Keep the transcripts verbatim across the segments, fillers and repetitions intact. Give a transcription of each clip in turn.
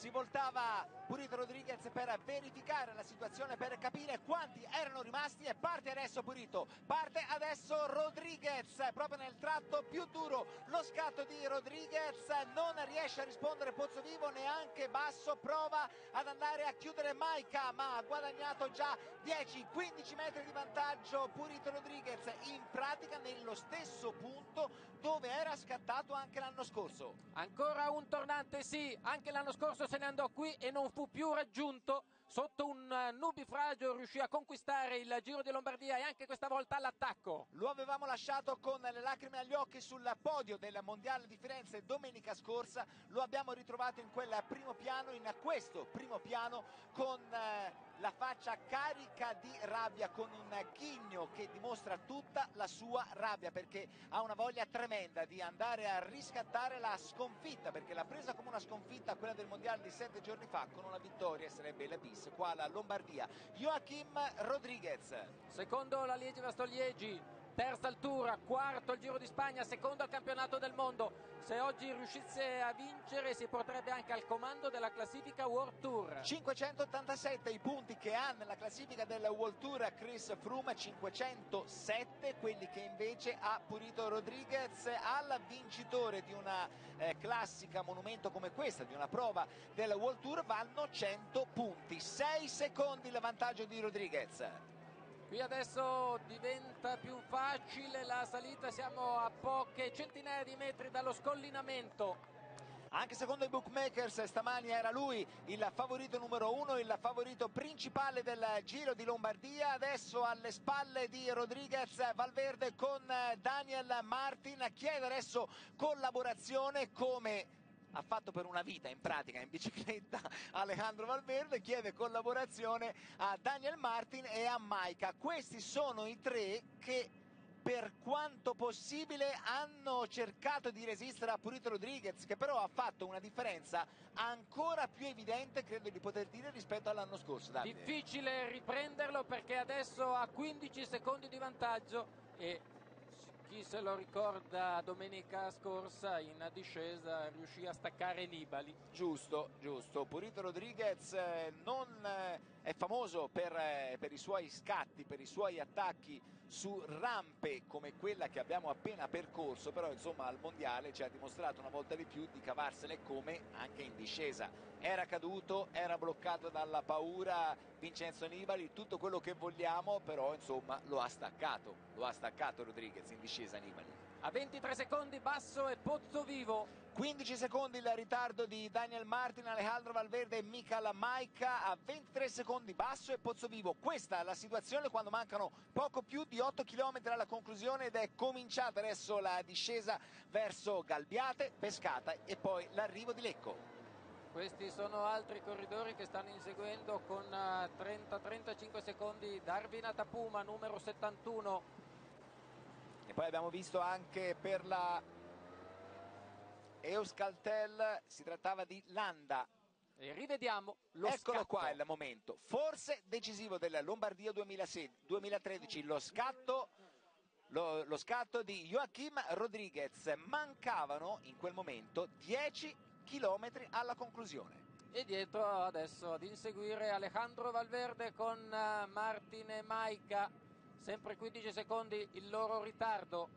si voltava Purito Rodriguez per verificare la situazione, per capire quanti erano rimasti, e parte adesso Purito, parte adesso Rodriguez, proprio nel tratto più duro, lo scatto di Rodriguez, non riesce a rispondere Pozzovivo, neanche Basso, prova ad andare a chiudere Maika, ma ha guadagnato già dieci quindici metri di vantaggio Purito Rodriguez, in pratica nello stesso punto dove era scattato anche l'anno scorso. Ancora un tornante, sì, anche l'anno scorso se ne andò qui e non fu più raggiunto. Sotto un nubifragio riuscì a conquistare il Giro di Lombardia e anche questa volta all'attacco. Lo avevamo lasciato con le lacrime agli occhi sul podio del Mondiale di Firenze domenica scorsa, lo abbiamo ritrovato in quel primo piano, in questo primo piano, con eh, la faccia carica di rabbia, con un ghigno che dimostra tutta la sua rabbia, perché ha una voglia tremenda di andare a riscattare la sconfitta, perché l'ha presa come una sconfitta quella del Mondiale di sette giorni fa, con una vittoria sarebbe la bis qua alla Lombardia. Joachim Rodriguez, secondo la Liegi-Bastogliegi, terza altura, quarto al Giro di Spagna, secondo al campionato del mondo. Se oggi riuscisse a vincere si porterebbe anche al comando della classifica World Tour. cinquecentottantasette i punti che ha nella classifica del World Tour Chris Froome, cinquecentosette quelli che invece ha Purito Rodriguez. Al vincitore di una eh, classica monumento come questa, di una prova del World Tour, vanno cento punti, sei secondi il vantaggio di Rodriguez. Qui adesso diventa più facile la salita, siamo a poche centinaia di metri dallo scollinamento. Anche secondo i bookmakers stamani era lui il favorito numero uno, il favorito principale del Giro di Lombardia. Adesso alle spalle di Rodriguez Valverde con Daniel Martin, chiede adesso collaborazione come ha fatto per una vita in pratica in bicicletta. Alejandro Valverde chiede collaborazione a Daniel Martin e a Maika. Questi sono i tre che per quanto possibile hanno cercato di resistere a Purito Rodriguez, che però ha fatto una differenza ancora più evidente, credo di poter dire, rispetto all'anno scorso. Davide. Difficile riprenderlo perché adesso ha quindici secondi di vantaggio e chi se lo ricorda domenica scorsa in discesa riuscì a staccare Nibali. Giusto, giusto. Purito Rodriguez non è famoso per, per i suoi scatti, per i suoi attacchi su rampe come quella che abbiamo appena percorso, però insomma al mondiale ci ha dimostrato una volta di più di cavarsene come anche in discesa. Era caduto, era bloccato dalla paura Vincenzo Nibali, tutto quello che vogliamo, però insomma lo ha staccato, lo ha staccato Rodriguez in discesa Nibali. A ventitré secondi Basso e Pozzovivo. quindici secondi il ritardo di Daniel Martin, Alejandro Valverde e Michael Maika. A ventitré secondi Basso e Pozzovivo. Questa è la situazione quando mancano poco più di otto chilometri alla conclusione ed è cominciata adesso la discesa verso Galbiate, Pescata e poi l'arrivo di Lecco. Questi sono altri corridori che stanno inseguendo con trenta trentacinque secondi Darvin Atapuma, numero settantuno. E poi abbiamo visto anche per la Euskaltel, si trattava di Landa. E rivediamo lo Eccolo scatto. qua il momento forse decisivo della Lombardia duemilatredici, lo scatto, lo, lo scatto di Joachim Rodriguez. Mancavano in quel momento dieci chilometri alla conclusione. E dietro adesso ad inseguire Alejandro Valverde con Martin e Maika, sempre quindici secondi il loro ritardo.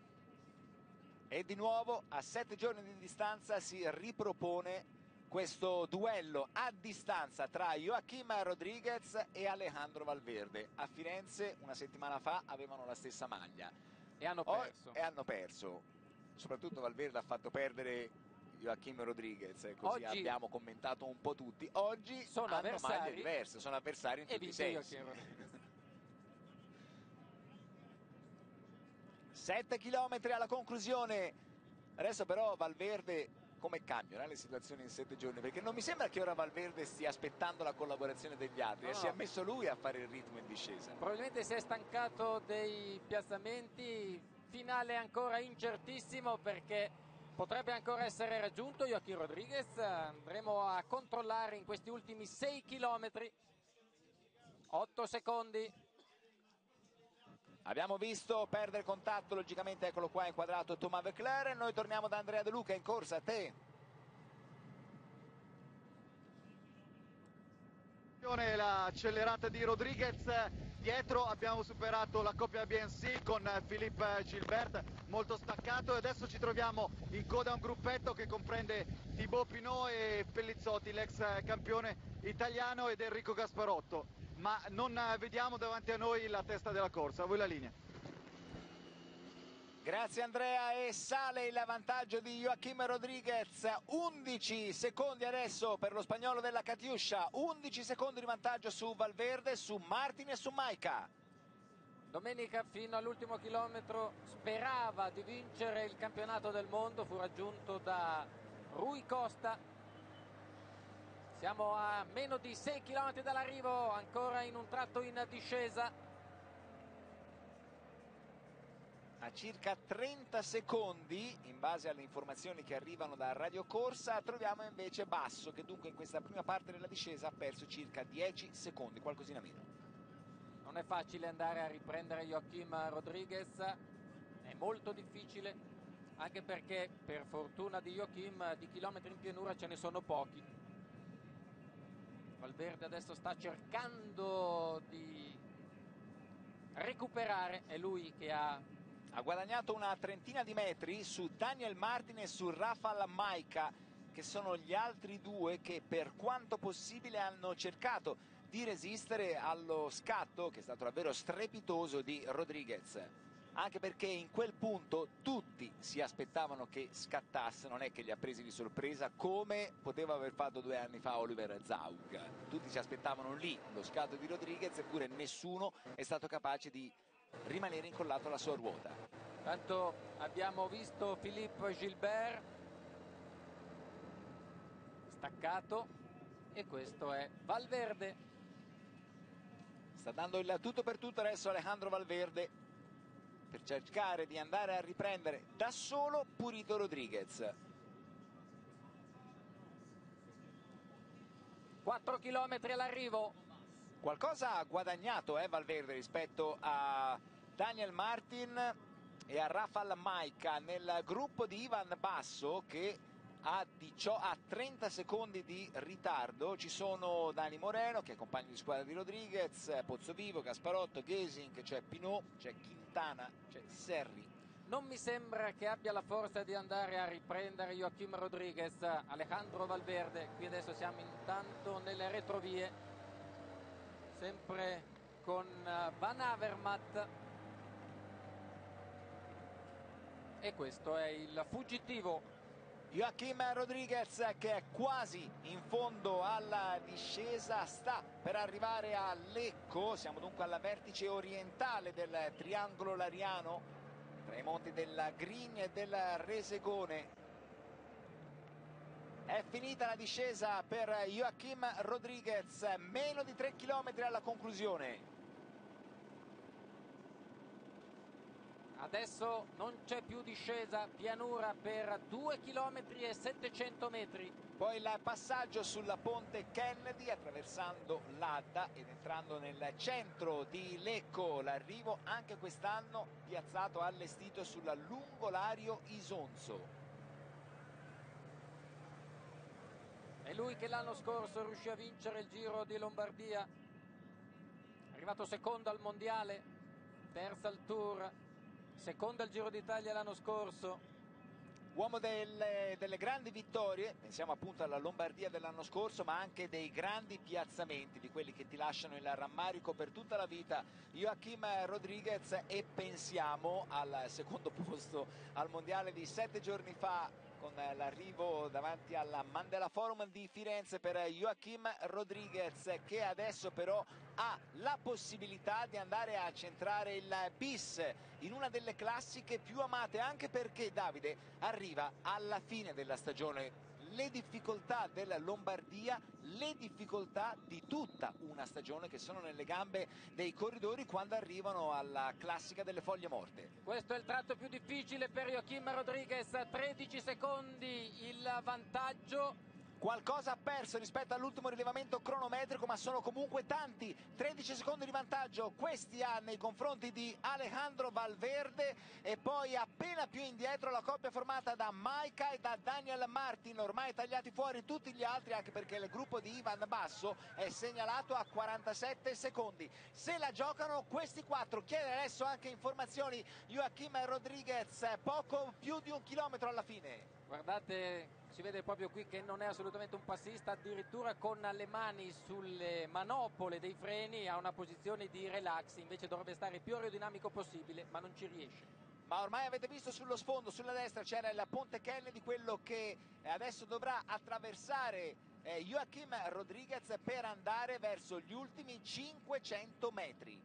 E di nuovo a sette giorni di distanza si ripropone questo duello a distanza tra Joachim Rodriguez e Alejandro Valverde. A Firenze una settimana fa avevano la stessa maglia e hanno perso, oh, e hanno perso. Soprattutto Valverde ha fatto perdere Joachim Rodriguez, così oggi abbiamo commentato un po' tutti. Oggi sono hanno maglie diverse, sono avversari in tutti i sensi. sette chilometri alla conclusione. Adesso però Valverde come cambiano le situazioni in sette giorni, perché non mi sembra che ora Valverde stia aspettando la collaborazione degli altri, no, si no. è messo lui a fare il ritmo in discesa. Probabilmente si è stancato dei piazzamenti, finale ancora incertissimo perché potrebbe ancora essere raggiunto Joachim Rodriguez. Andremo a controllare in questi ultimi sei chilometri. otto secondi. Abbiamo visto perdere contatto, logicamente eccolo qua inquadrato Thomas Voeckler. Noi torniamo da Andrea De Luca in corsa, a te. L'accelerata di Rodriguez, dietro abbiamo superato la coppia B N C con Philippe Gilbert, molto staccato, e adesso ci troviamo in coda a un gruppetto che comprende Thibaut Pinot e Pellizzotti, l'ex campione italiano, ed Enrico Gasparotto, ma non vediamo davanti a noi la testa della corsa. A voi la linea. Grazie Andrea, e sale il vantaggio di Joaquim Rodriguez, undici secondi adesso per lo spagnolo della Catiuscia, undici secondi di vantaggio su Valverde, su Martin e su Maika. Domenica fino all'ultimo chilometro sperava di vincere il campionato del mondo, fu raggiunto da Rui Costa. Siamo a meno di sei chilometri dall'arrivo, ancora in un tratto in discesa. A circa trenta secondi, in base alle informazioni che arrivano da Radio Corsa, troviamo invece Basso, che dunque in questa prima parte della discesa ha perso circa dieci secondi, qualcosina meno. Non è facile andare a riprendere Joaquim Rodriguez, è molto difficile, anche perché per fortuna di Joaquim di chilometri in pianura ce ne sono pochi. Valverde adesso sta cercando di recuperare, è lui che ha Ha guadagnato una trentina di metri su Daniel Martin e su Rafał Majka, che sono gli altri due che per quanto possibile hanno cercato di resistere allo scatto, che è stato davvero strepitoso, di Rodriguez. Anche perché in quel punto tutti si aspettavano che scattasse, non è che li ha presi di sorpresa come poteva aver fatto due anni fa Oliver Zaug. Tutti si aspettavano lì lo scatto di Rodriguez, eppure nessuno è stato capace di rimanere incollato alla sua ruota. Tanto abbiamo visto Philippe Gilbert staccato, e questo è Valverde. Sta dando il tutto per tutto adesso Alejandro Valverde per cercare di andare a riprendere da solo Purito Rodriguez. quattro chilometri all'arrivo. Qualcosa ha guadagnato eh, Valverde rispetto a Daniel Martin e a Rafał Majka nel gruppo di Ivan Basso, che ha, ha trenta secondi di ritardo. Ci sono Dani Moreno, che è compagno di squadra di Rodriguez, Pozzovivo, Gasparotto, Gesink, c'è Pinot, c'è Quintana, c'è Serri. Non mi sembra che abbia la forza di andare a riprendere Joaquim Rodriguez. Alejandro Valverde, qui adesso siamo intanto nelle retrovie, sempre con Van Avermaet, e questo è il fuggitivo Joaquim Rodriguez, che è quasi in fondo alla discesa, sta per arrivare a Lecco. Siamo dunque alla vertice orientale del triangolo lariano, tra i monti della Grigna e del Resegone. È finita la discesa per Joaquim Rodriguez, meno di tre chilometri alla conclusione. Adesso non c'è più discesa, pianura per due chilometri e settecento metri. Poi il passaggio sulla ponte Kennedy attraversando l'Adda ed entrando nel centro di Lecco. L'arrivo anche quest'anno piazzato, allestito sul lungolario Isonzo. È lui che l'anno scorso riuscì a vincere il Giro di Lombardia, arrivato secondo al mondiale, terza al Tour, secondo al Giro d'Italia l'anno scorso. Uomo delle, delle grandi vittorie, pensiamo appunto alla Lombardia dell'anno scorso, ma anche dei grandi piazzamenti, di quelli che ti lasciano il rammarico per tutta la vita, Joaquim Rodriguez. E pensiamo al secondo posto al mondiale di sette giorni fa, con l'arrivo davanti alla Mandela Forum di Firenze per Joaquim Rodriguez, che adesso però ha la possibilità di andare a centrare il bis in una delle classiche più amate, anche perché, Davide, arriva alla fine della stagione. Le difficoltà della Lombardia, le difficoltà di tutta una stagione che sono nelle gambe dei corridori quando arrivano alla classica delle foglie morte. Questo è il tratto più difficile per Joaquim Rodriguez, tredici secondi il vantaggio. Qualcosa ha perso rispetto all'ultimo rilevamento cronometrico, ma sono comunque tanti. tredici secondi di vantaggio questi ha nei confronti di Alejandro Valverde, e poi appena più indietro la coppia formata da Majka e da Daniel Martin, ormai tagliati fuori tutti gli altri, anche perché il gruppo di Ivan Basso è segnalato a quarantasette secondi. Se la giocano questi quattro. Chiede adesso anche informazioni Joaquim Rodriguez, poco più di un chilometro alla fine. Guardate, si vede proprio qui che non è assolutamente un passista, addirittura con le mani sulle manopole dei freni ha una posizione di relax, invece dovrebbe stare il più aerodinamico possibile, ma non ci riesce. Ma ormai avete visto sullo sfondo, sulla destra c'era il Ponte Kenne di quello che adesso dovrà attraversare eh, Joaquim Rodriguez per andare verso gli ultimi cinquecento metri.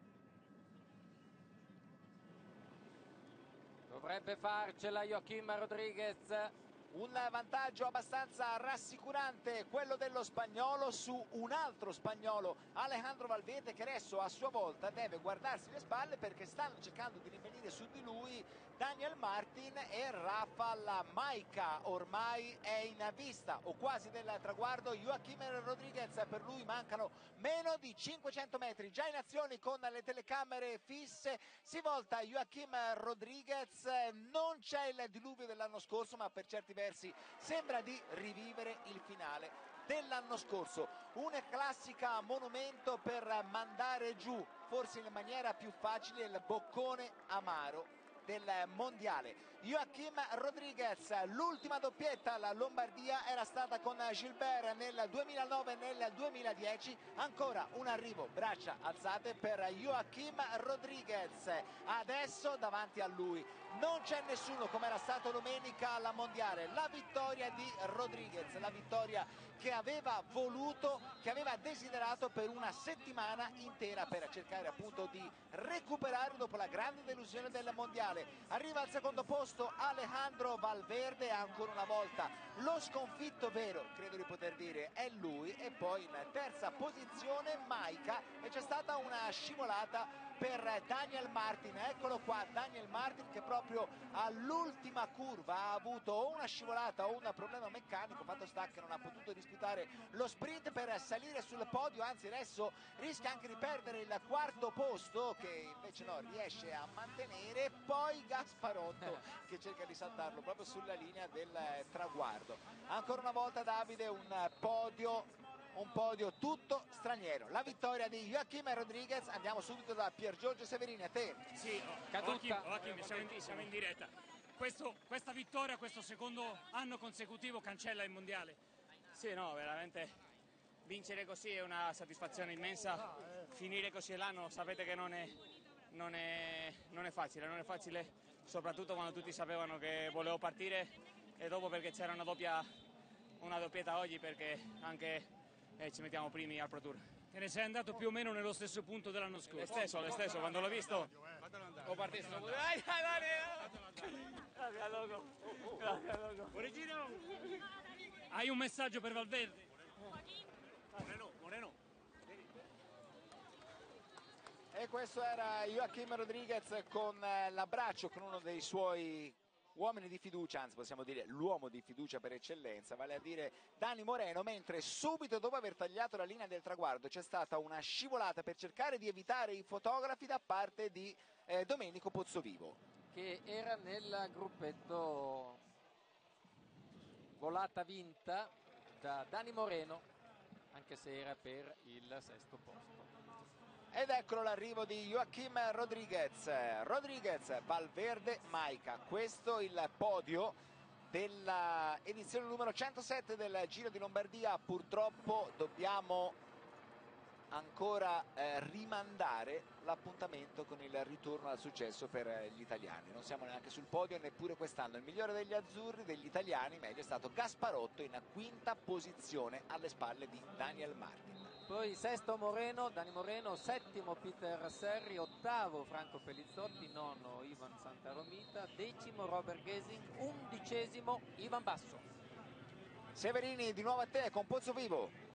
Dovrebbe farcela Joaquim Rodriguez. Un vantaggio abbastanza rassicurante quello dello spagnolo su un altro spagnolo, Alejandro Valverde, che adesso a sua volta deve guardarsi le spalle perché stanno cercando di rinvenire su di lui Daniel Martin e Rafał Majka. Ormai è in vista o quasi del traguardo Joaquim Rodriguez, per lui mancano meno di cinquecento metri, già in azione con le telecamere fisse. Si volta Joaquim Rodriguez, non c'è il diluvio dell'anno scorso, ma per certi versi sembra di rivivere il finale dell'anno scorso. Una classica monumento per mandare giù, forse in maniera più facile, il boccone amaro del mondiale. Joaquim Rodriguez, l'ultima doppietta alla Lombardia era stata con Gilbert nel duemilanove e nel duemiladieci, ancora un arrivo braccia alzate per Joaquim Rodriguez. Adesso davanti a lui non c'è nessuno come era stato domenica alla mondiale. La vittoria di Rodriguez, la vittoria che aveva voluto, che aveva desiderato per una settimana intera per cercare appunto di recuperare dopo la grande delusione del mondiale. Arriva al secondo posto Alejandro Valverde, ancora una volta lo sconfitto vero, credo di poter dire, è lui, e poi in terza posizione Majka, e c'è stata una scivolata per Daniel Martin. Eccolo qua Daniel Martin che proprio all'ultima curva ha avuto o una scivolata o un problema meccanico, fatto sta che non ha potuto disputare lo sprint per salire sul podio, anzi adesso rischia anche di perdere il quarto posto che invece no, riesce a mantenere. Poi Gasparotto che cerca di saltarlo proprio sulla linea del traguardo. Ancora una volta Davide un podio un podio tutto straniero. La vittoria di Joaquim Rodriguez. Andiamo subito da Pier Giorgio Severini, a te. Sì, Joaquim, Joaquim, siamo, in, siamo in diretta. Questo, questa vittoria, questo secondo anno consecutivo cancella il mondiale. Sì, no, veramente vincere così è una soddisfazione immensa. Finire così l'anno sapete che non è, non, è, non è facile, non è facile soprattutto quando tutti sapevano che volevo partire, e dopo perché c'era una doppia una doppietta oggi, perché anche e ci mettiamo primi al Pro Tour. Te ne sei andato più o meno nello stesso punto dell'anno scorso? Lo stesso, lo stesso, quando l'ho visto ho partito. Dai, dai, grazie loco. Grazie loco. Hai un messaggio per Valverde? Moreno, Moreno. E questo era Joaquim Rodriguez con l'abbraccio con uno dei suoi uomini di fiducia, anzi possiamo dire l'uomo di fiducia per eccellenza, vale a dire Dani Moreno, mentre subito dopo aver tagliato la linea del traguardo c'è stata una scivolata per cercare di evitare i fotografi da parte di eh, Domenico Pozzovivo, che era nel gruppetto volata vinta da Dani Moreno, anche se era per il sesto posto. Ed eccolo l'arrivo di Joaquim Rodriguez. Rodriguez, Valverde, Majka. Questo il podio della edizione numero centosette del Giro di Lombardia. Purtroppo dobbiamo ancora eh, rimandare l'appuntamento con il ritorno al successo per eh, gli italiani. Non siamo neanche sul podio neppure quest'anno. Il migliore degli azzurri, degli italiani, meglio, è stato Gasparotto in quinta posizione alle spalle di Daniel Martin. Poi sesto Moreno, Dani Moreno, settimo Peter Serri, ottavo Franco Pellizzotti, nono Ivan Santaromita, decimo Robert Gesing, undicesimo Ivan Basso. Severini, di nuovo a te con Pozzovivo.